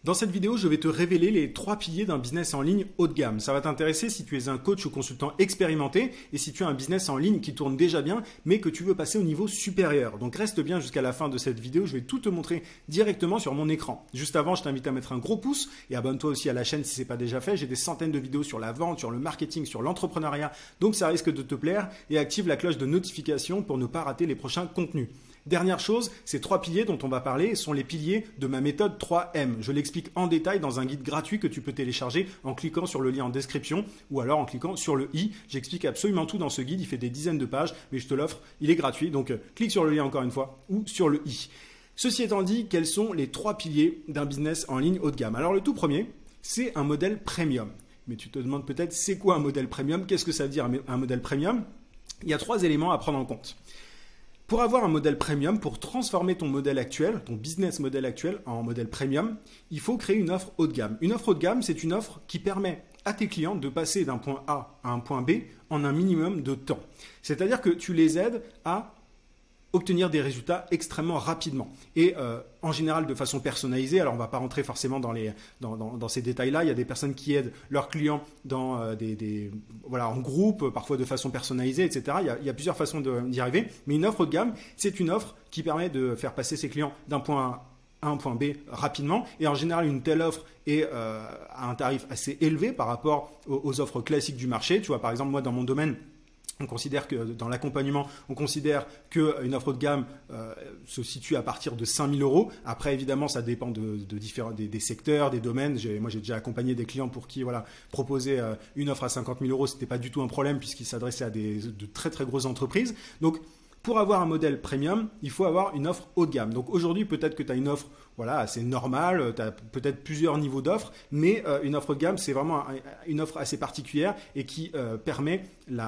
Dans cette vidéo, je vais te révéler les 3 piliers d'un business en ligne haut de gamme. Ça va t'intéresser si tu es un coach ou consultant expérimenté et si tu as un business en ligne qui tourne déjà bien mais que tu veux passer au niveau supérieur. Donc reste bien jusqu'à la fin de cette vidéo, je vais tout te montrer directement sur mon écran. Juste avant, je t'invite à mettre un gros pouce et abonne-toi aussi à la chaîne si ce n'est pas déjà fait. J'ai des centaines de vidéos sur la vente, sur le marketing, sur l'entrepreneuriat, donc ça risque de te plaire et active la cloche de notification pour ne pas rater les prochains contenus. Dernière chose, ces 3 piliers dont on va parler sont les piliers de ma méthode 3M. Je l'explique en détail dans un guide gratuit que tu peux télécharger en cliquant sur le lien en description ou alors en cliquant sur le i. J'explique absolument tout dans ce guide, il fait des dizaines de pages, mais je te l'offre, il est gratuit, donc clique sur le lien encore une fois ou sur le i. Ceci étant dit, quels sont les 3 piliers d'un business en ligne haut de gamme? Alors le tout premier, c'est un modèle premium. Mais tu te demandes peut-être, c'est quoi un modèle premium? Qu'est-ce que ça veut dire un modèle premium? Il y a 3 éléments à prendre en compte. Pour avoir un modèle premium, pour transformer ton modèle actuel, ton business model actuel en modèle premium, il faut créer une offre haut de gamme. Une offre haut de gamme, c'est une offre qui permet à tes clients de passer d'un point A à un point B en un minimum de temps. C'est-à-dire que tu les aides à obtenir des résultats extrêmement rapidement et en général de façon personnalisée. Alors on ne va pas rentrer forcément dans ces détails-là. Il y a des personnes qui aident leurs clients dans voilà, en groupe, parfois de façon personnalisée, etc. Il y a plusieurs façons d'y arriver. Mais une offre haut de gamme, c'est une offre qui permet de faire passer ses clients d'un point A à un point B rapidement. Et en général, une telle offre est à un tarif assez élevé par rapport aux offres classiques du marché. Tu vois, par exemple, moi dans mon domaine, on considère que dans l'accompagnement, on considère qu'une offre haut de gamme se situe à partir de 5 000 euros. Après, évidemment, ça dépend des secteurs, des domaines. Moi, j'ai déjà accompagné des clients pour qui proposer une offre à 50 000 euros, ce n'était pas du tout un problème puisqu'ils s'adressaient à de très très grosses entreprises. Donc, pour avoir un modèle premium, il faut avoir une offre haut de gamme. Donc aujourd'hui, peut-être que tu as une offre assez normale, tu as peut-être plusieurs niveaux d'offres, mais une offre haut de gamme, c'est vraiment une offre assez particulière et qui permet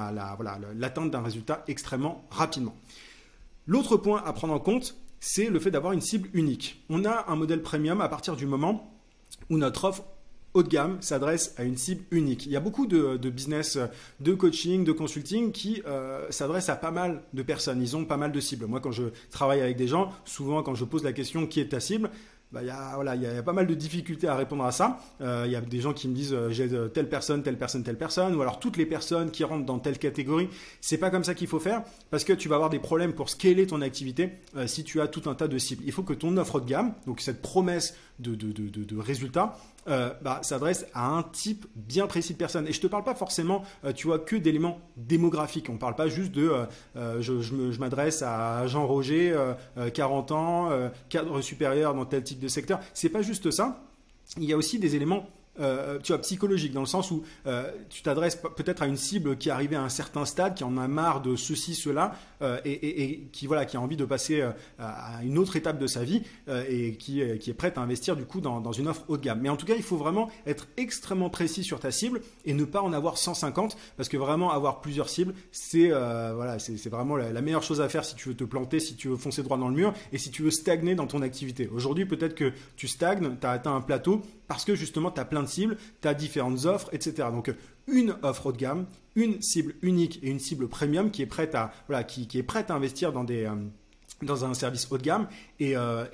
l'atteinte d'un résultat extrêmement rapidement. L'autre point à prendre en compte, c'est le fait d'avoir une cible unique. On a un modèle premium à partir du moment où notre offre haut de gamme s'adresse à une cible unique. Il y a beaucoup de business, de coaching, de consulting qui s'adressent à pas mal de personnes. Ils ont pas mal de cibles. Moi, quand je travaille avec des gens, souvent quand je pose la question qui est ta cible, il y a pas mal de difficultés à répondre à ça. Il y a des gens qui me disent j'aide telle personne, telle personne, telle personne, ou alors toutes les personnes qui rentrent dans telle catégorie. C'est pas comme ça qu'il faut faire parce que tu vas avoir des problèmes pour scaler ton activité si tu as tout un tas de cibles. Il faut que ton offre haut de gamme, donc cette promesse de résultats, s'adresse à un type bien précis de personnes. Et je te parle pas forcément, que d'éléments démographiques. On parle pas juste de je m'adresse à Jean Roger, 40 ans, cadre supérieur dans tel type de secteur. C'est pas juste ça. Il y a aussi des éléments psychologique, dans le sens où tu t'adresses peut-être à une cible qui est arrivée à un certain stade, qui en a marre de ceci, cela, et qui a envie de passer à une autre étape de sa vie et qui est prête à investir du coup dans une offre haut de gamme. Mais en tout cas, il faut vraiment être extrêmement précis sur ta cible et ne pas en avoir 150 parce que vraiment avoir plusieurs cibles, c'est vraiment la meilleure chose à faire si tu veux te planter, si tu veux foncer droit dans le mur et si tu veux stagner dans ton activité. Aujourd'hui, peut-être que tu stagnes, tu as atteint un plateau parce que justement, tu as plein de cibles, tu as différentes offres, etc. Donc, une offre haut de gamme, une cible unique et une cible premium qui est prête à investir dans un service haut de gamme et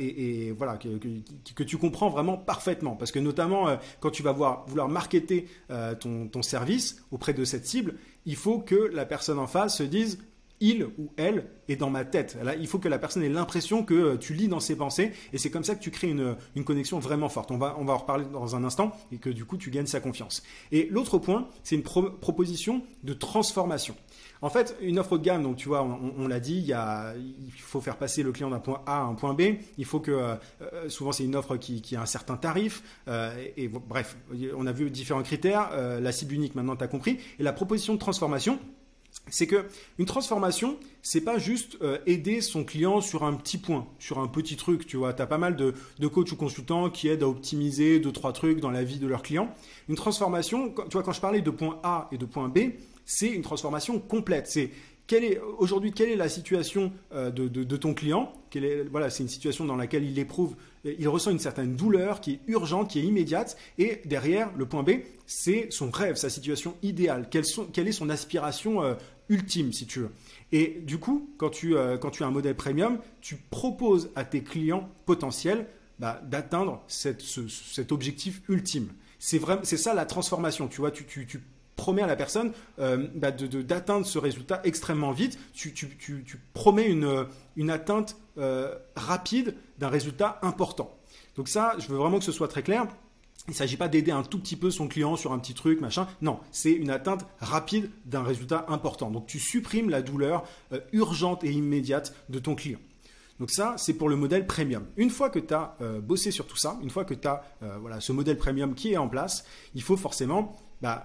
que tu comprends vraiment parfaitement. Parce que notamment, quand tu vas vouloir marketer ton service auprès de cette cible, il faut que la personne en face se dise il ou elle est dans ma tête. Là, il faut que la personne ait l'impression que tu lis dans ses pensées et c'est comme ça que tu crées une connexion vraiment forte. On va en reparler dans un instant et que du coup, tu gagnes sa confiance. Et l'autre point, c'est une proposition de transformation. En fait, une offre haut de gamme, donc tu vois, on l'a dit, il faut faire passer le client d'un point A à un point B. Il faut que, souvent c'est une offre qui a un certain tarif. Bref, on a vu différents critères. La cible unique, maintenant tu as compris. Et la proposition de transformation, c'est que une transformation, c'est pas juste aider son client sur un petit point, sur un petit truc. Tu vois, tu as pas mal de coachs ou consultants qui aident à optimiser 2-3 trucs dans la vie de leurs clients. Une transformation, tu vois, quand je parlais de point A et de point B, c'est une transformation complète. C'est aujourd'hui, quelle est la situation de ton client? C'est une situation dans laquelle il ressent une certaine douleur qui est urgente, qui est immédiate. Et derrière, le point B, c'est son rêve, sa situation idéale. Quelle est son aspiration ultime, si tu veux. Et du coup, quand tu as un modèle premium, tu proposes à tes clients potentiels d'atteindre cet objectif ultime. C'est ça la transformation. Tu vois, tu promets à la personne d'atteindre ce résultat extrêmement vite. Tu promets une atteinte rapide d'un résultat important. Donc ça, je veux vraiment que ce soit très clair. Il ne s'agit pas d'aider un tout petit peu son client sur un petit truc, machin. Non, c'est une atteinte rapide d'un résultat important. Donc tu supprimes la douleur urgente et immédiate de ton client. Donc ça, c'est pour le modèle premium. Une fois que tu as bossé sur tout ça, une fois que tu as ce modèle premium qui est en place, il faut forcément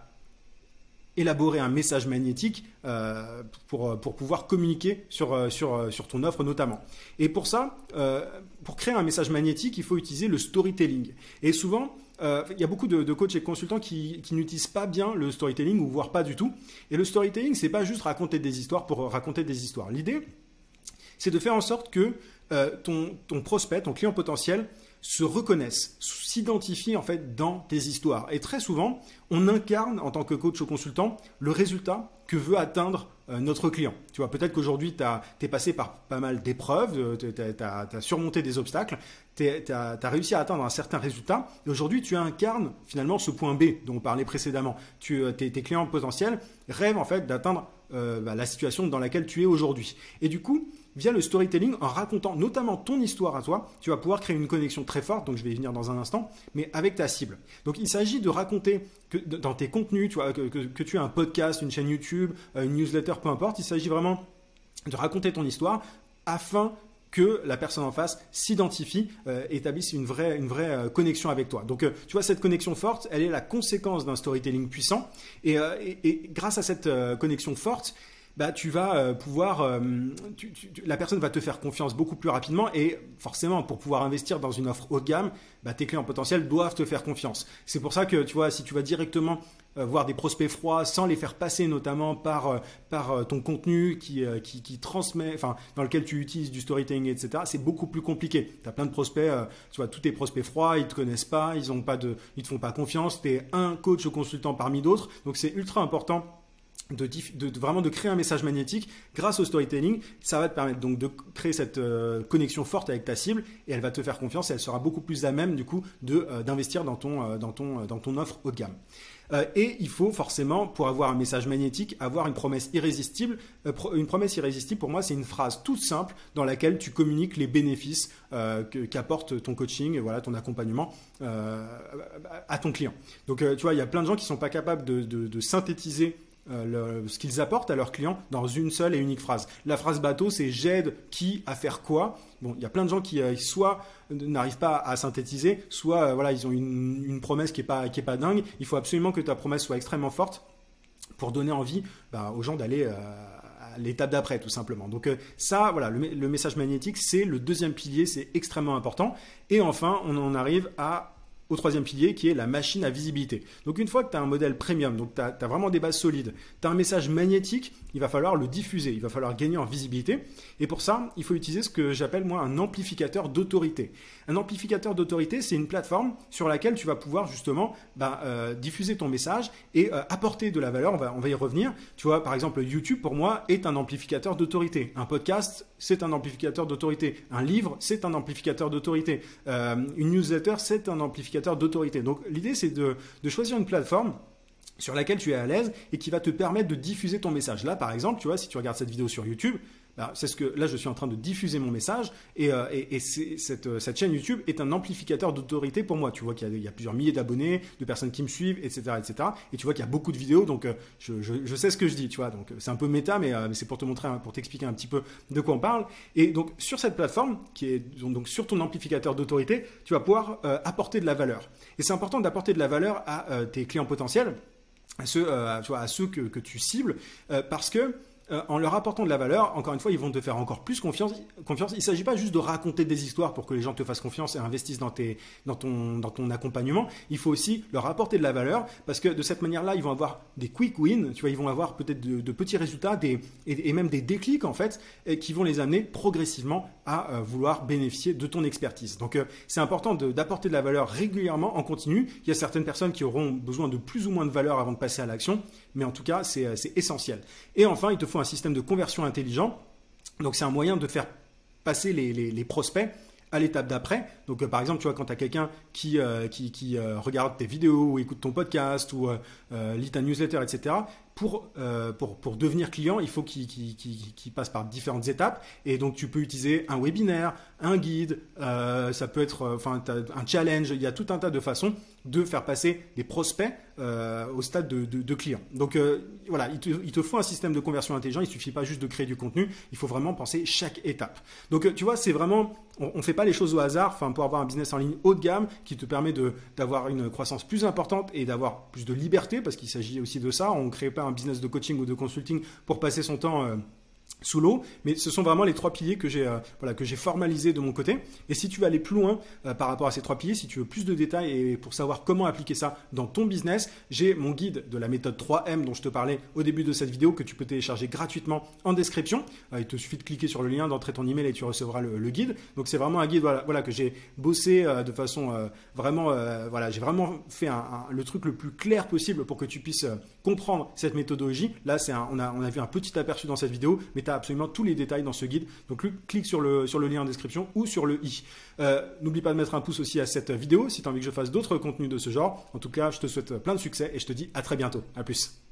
élaborer un message magnétique pour pouvoir communiquer sur ton offre notamment. Et pour ça, pour créer un message magnétique, il faut utiliser le storytelling. Et souvent, il y a beaucoup de coachs et consultants qui n'utilisent pas bien le storytelling ou voire pas du tout. Et le storytelling, c'est pas juste raconter des histoires pour raconter des histoires. L'idée, c'est de faire en sorte que ton prospect, ton client potentiel, se reconnaissent, s'identifient en fait dans tes histoires. Et très souvent, on incarne en tant que coach ou consultant le résultat que veut atteindre notre client. Tu vois, peut-être qu'aujourd'hui, tu es passé par pas mal d'épreuves, tu as surmonté des obstacles, tu as réussi à atteindre un certain résultat. Et aujourd'hui, tu incarnes finalement ce point B dont on parlait précédemment. Tes clients potentiels rêvent en fait d'atteindre la situation dans laquelle tu es aujourd'hui. Et du coup, via le storytelling, en racontant notamment ton histoire à toi, tu vas pouvoir créer une connexion très forte, donc je vais y venir dans un instant, mais avec ta cible. Donc il s'agit de raconter que dans tes contenus, tu vois, que tu as un podcast, une chaîne YouTube, une newsletter, peu importe, il s'agit vraiment de raconter ton histoire afin que la personne en face s'identifie, établisse une vraie connexion avec toi. Donc, tu vois, cette connexion forte, elle est la conséquence d'un storytelling puissant. Et grâce à cette connexion forte, tu vas pouvoir, la personne va te faire confiance beaucoup plus rapidement et forcément, pour pouvoir investir dans une offre haut de gamme, tes clients potentiels doivent te faire confiance. C'est pour ça que, tu vois, si tu vas directement voir des prospects froids sans les faire passer notamment par ton contenu qui transmet, enfin, dans lequel tu utilises du storytelling, etc., c'est beaucoup plus compliqué. Tu as plein de prospects, tu vois, tous tes prospects froids, ils ne te connaissent pas, ils te font pas confiance, tu es un coach ou consultant parmi d'autres, donc c'est ultra important vraiment de créer un message magnétique grâce au storytelling. Ça va te permettre donc de créer cette connexion forte avec ta cible et elle va te faire confiance et elle sera beaucoup plus à même du coup d'investir dans ton offre haut de gamme. Et il faut forcément, pour avoir un message magnétique, avoir une promesse irrésistible. Une promesse irrésistible, pour moi, c'est une phrase toute simple dans laquelle tu communiques les bénéfices qu'apporte ton coaching, voilà, ton accompagnement à ton client. Donc, tu vois, il y a plein de gens qui ne sont pas capables de synthétiser ce qu'ils apportent à leurs clients dans une seule et unique phrase. La phrase bateau, c'est j'aide qui à faire quoi. Bon, il y a plein de gens qui soit n'arrivent pas à synthétiser, soit voilà, ils ont une promesse qui est pas dingue. Il faut absolument que ta promesse soit extrêmement forte pour donner envie aux gens d'aller à l'étape d'après, tout simplement. Donc ça, voilà, le message magnétique, c'est le deuxième pilier, c'est extrêmement important. Et enfin, on en arrive au troisième pilier qui est la machine à visibilité. Donc une fois que tu as un modèle premium, donc tu as vraiment des bases solides, tu as un message magnétique, il va falloir le diffuser, il va falloir gagner en visibilité. Et pour ça, il faut utiliser ce que j'appelle moi un amplificateur d'autorité. Un amplificateur d'autorité, c'est une plateforme sur laquelle tu vas pouvoir justement diffuser ton message et apporter de la valeur. On va y revenir. Tu vois, par exemple, YouTube pour moi est un amplificateur d'autorité. Un podcast, c'est un amplificateur d'autorité. Un livre, c'est un amplificateur d'autorité. Une newsletter, c'est un amplificateur d'autorité. Donc l'idée, c'est de choisir une plateforme sur laquelle tu es à l'aise et qui va te permettre de diffuser ton message. Là, par exemple, tu vois, si tu regardes cette vidéo sur YouTube, c'est ce que là je suis en train de diffuser mon message et cette chaîne YouTube est un amplificateur d'autorité pour moi. Tu vois qu'il y a plusieurs milliers d'abonnés, de personnes qui me suivent, etc., etc. Et tu vois qu'il y a beaucoup de vidéos, donc je sais ce que je dis, tu vois. Donc c'est un peu méta, mais c'est pour te montrer, pour t'expliquer un petit peu de quoi on parle. Et donc sur cette plateforme qui est donc sur ton amplificateur d'autorité, tu vas pouvoir apporter de la valeur. Et c'est important d'apporter de la valeur à tes clients potentiels, à ceux que tu cibles, parce que en leur apportant de la valeur, encore une fois, ils vont te faire encore plus confiance. Il ne s'agit pas juste de raconter des histoires pour que les gens te fassent confiance et investissent dans ton accompagnement. Il faut aussi leur apporter de la valeur parce que de cette manière-là, ils vont avoir des quick wins. Tu vois, ils vont avoir peut-être de petits résultats et même des déclics en fait qui vont les amener progressivement à vouloir bénéficier de ton expertise. Donc, c'est important d'apporter de la valeur régulièrement en continu. Il y a certaines personnes qui auront besoin de plus ou moins de valeur avant de passer à l'action, mais en tout cas, c'est essentiel. Et enfin, il te faut un système de conversion intelligent. Donc, c'est un moyen de faire passer les prospects à l'étape d'après. Donc, par exemple, tu vois, quand tu as quelqu'un qui regarde tes vidéos ou écoute ton podcast ou lit ta newsletter, etc., pour devenir client, il faut qu'il passe par différentes étapes. Et donc, tu peux utiliser un webinaire, un guide, ça peut être un challenge. Il y a tout un tas de façons de faire passer des prospects au stade de clients. Donc, voilà, il te faut un système de conversion intelligent. Il ne suffit pas juste de créer du contenu. Il faut vraiment penser chaque étape. Donc, tu vois, c'est vraiment, on ne fait pas les choses au hasard. Pour avoir un business en ligne haut de gamme qui te permet d'avoir une croissance plus importante et d'avoir plus de liberté, parce qu'il s'agit aussi de ça. On ne crée pas un business de coaching ou de consulting pour passer son temps sous l'eau, mais ce sont vraiment les 3 piliers que j'ai formalisés de mon côté. Et si tu veux aller plus loin par rapport à ces 3 piliers, si tu veux plus de détails et pour savoir comment appliquer ça dans ton business, j'ai mon guide de la méthode 3M dont je te parlais au début de cette vidéo que tu peux télécharger gratuitement en description. Il te suffit de cliquer sur le lien, d'entrer ton email et tu recevras le guide. Donc c'est vraiment un guide que j'ai bossé de façon j'ai vraiment fait le truc le plus clair possible pour que tu puisses comprendre cette méthodologie. Là, on a vu un petit aperçu dans cette vidéo, mais tu as absolument tous les détails dans ce guide. Donc, clique sur le lien en description ou sur le i. N'oublie pas de mettre un pouce aussi à cette vidéo si tu as envie que je fasse d'autres contenus de ce genre. En tout cas, je te souhaite plein de succès et je te dis à très bientôt. À plus.